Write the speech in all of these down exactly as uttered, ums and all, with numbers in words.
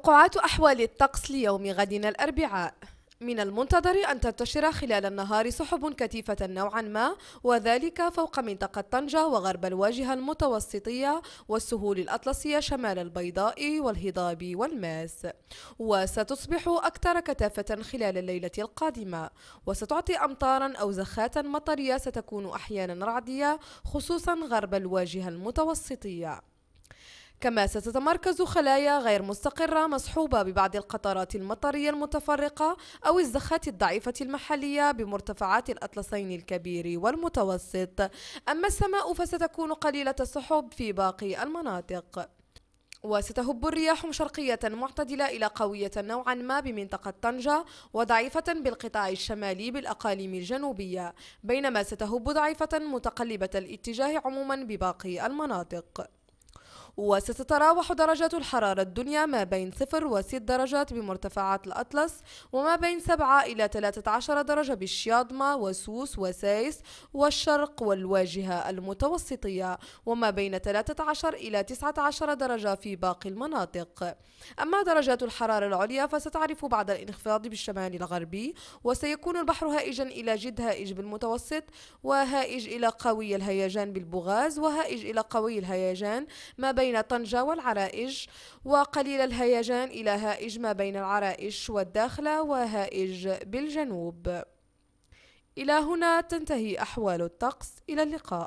توقعات أحوال الطقس ليوم غد الأربعاء. من المنتظر أن تنتشر خلال النهار سحب كثيفة نوعا ما، وذلك فوق منطقة طنجة وغرب الواجهة المتوسطية والسهول الأطلسية شمال البيضاء والهضاب والماس، وستصبح أكثر كثافة خلال الليلة القادمة، وستعطي أمطارا أو زخات مطرية ستكون أحيانا رعدية خصوصا غرب الواجهة المتوسطية. كما ستتمركز خلايا غير مستقرة مصحوبة ببعض القطرات المطرية المتفرقة أو الزخات الضعيفة المحلية بمرتفعات الأطلسين الكبير والمتوسط. أما السماء فستكون قليلة السحب في باقي المناطق، وستهب الرياح شرقية معتدلة إلى قوية نوعا ما بمنطقة طنجة، وضعيفة بالقطاع الشمالي بالأقاليم الجنوبية، بينما ستهب ضعيفة متقلبة الاتجاه عموما بباقي المناطق. وستتراوح درجات الحرارة الدنيا ما بين صفر وست درجات بمرتفعات الأطلس، وما بين سبعة إلى ثلاثة عشر درجة بالشياضمة وسوس وسايس والشرق والواجهة المتوسطية، وما بين ثلاثة عشر إلى تسعة عشر درجة في باقي المناطق. أما درجات الحرارة العليا فستعرف بعض الانخفاض بالشمال الغربي، وسيكون البحر هائجا إلى جد هائج بالمتوسط، وهائج إلى قوي الهيجان بالبوغاز، وهائج إلى قوي الهيجان ما بين بين طنجة والعرائش، وقليل الهيجان إلى هائج ما بين العرائش والداخلة، وهائج بالجنوب. إلى هنا تنتهي أحوال الطقس، إلى اللقاء.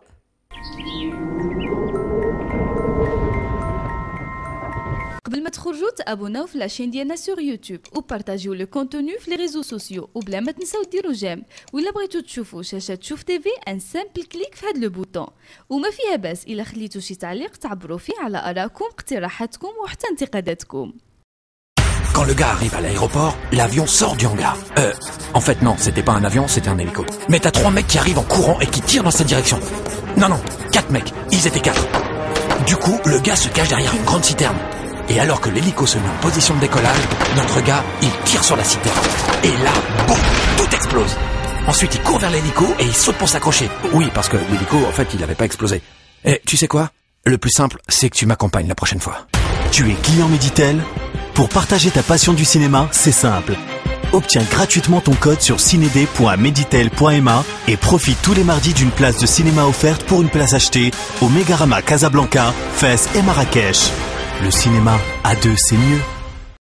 قبل ما تخرجوا تابوناو في لاشين ديالنا سور يوتيوب وبارطاجيو لو كونتوني في لي ريزو سوسيو، وبلا ما تنساو ديروا جيم. ولا بغيتو تشوفوا شاشه شوف تيفي ان سامبل كليك في هذا لو بوطون، وما فيها باس الا خليتو شي تعليق تعبروا فيه على ارائكم اقتراحاتكم وحتى انتقاداتكم. Quand le gars arrive à l'aéroport, l'avion sort du hangar. Euh, en fait non, c'était pas un avion, c'était un hélico. Mais t'as trois mecs qui arrivent en courant et qui tirent dans cette direction. Non non, quatre mecs, ils étaient quatre. Du coup, le gars se cache derrière une grande citerne. Et alors que l'hélico se met en position de décollage, notre gars, il tire sur la citerne. Et là, boum, tout explose. Ensuite, il court vers l'hélico et il saute pour s'accrocher. Oui, parce que l'hélico, en fait, il avait pas explosé. Et tu sais quoi? Le plus simple, c'est que tu m'accompagnes la prochaine fois. Tu es client Meditel? Pour partager ta passion du cinéma, c'est simple. Obtiens gratuitement ton code sur cined point meditel point ma et profite tous les mardis d'une place de cinéma offerte pour une place achetée au Megarama Casablanca, Fès et Marrakech. Le cinéma à deux, c'est mieux.